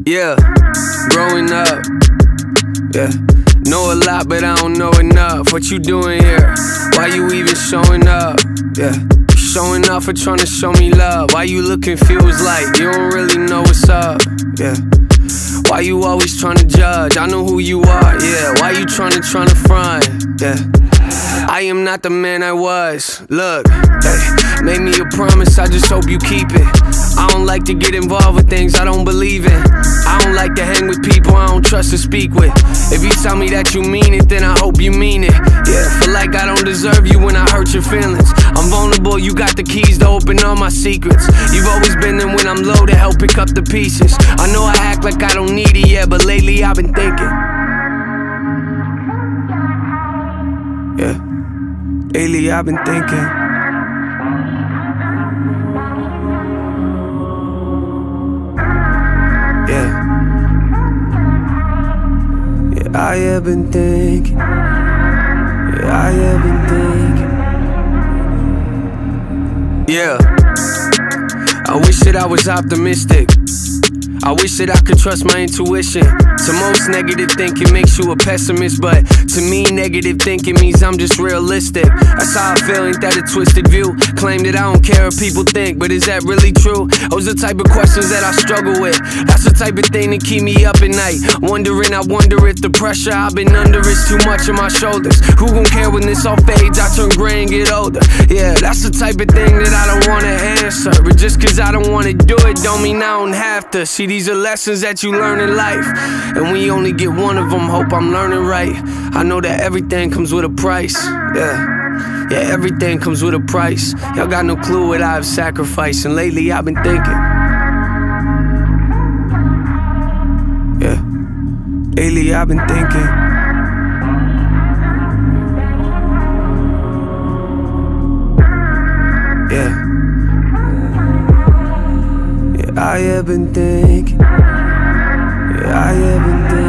Yeah, growing up, yeah. Know a lot, but I don't know enough. What you doing here? Why you even showing up? Yeah, showing off or trying to show me love. Why you look confused like you don't really know what's up? Yeah, why you always trying to judge? I know who you are, yeah. Why you trying to front? Yeah, I am not the man I was. Look, hey, made me a promise, I just hope you keep it. I don't like to get involved with things I don't believe in. I don't like to hang with people I don't trust to speak with. If you tell me that you mean it, then I hope you mean it. Yeah, feel like I don't deserve you when I hurt your feelings. I'm vulnerable, you got the keys to open all my secrets. You've always been there when I'm low to help pick up the pieces. I know I act like I don't need it, yeah, but lately I've been thinking. Yeah, lately I've been thinking. I have been thinking. Yeah, I have been thinking. Yeah, I wish that I was optimistic. I wish that I could trust my intuition. To most, negative thinking makes you a pessimist, but to me, negative thinking means I'm just realistic. That's how I feel, ain't that a twisted view? Claim that I don't care what people think, but is that really true? Those are the type of questions that I struggle with. That's the type of thing that keep me up at night. Wondering, I wonder if the pressure I've been under is too much on my shoulders. Who gon' care when this all fades? I turn gray and get older. Yeah, that's the type of thing that I don't wanna answer. But just cause I don't wanna do it, don't mean I don't have to. See, these are lessons that you learn in life, and we only get one of them. Hope I'm learning right. I know that everything comes with a price. Yeah, everything comes with a price. Y'all got no clue what I've sacrificed, and lately I've been thinking. Yeah, lately I've been thinking. Yeah, I have been thinking. Yeah, I have been thinking.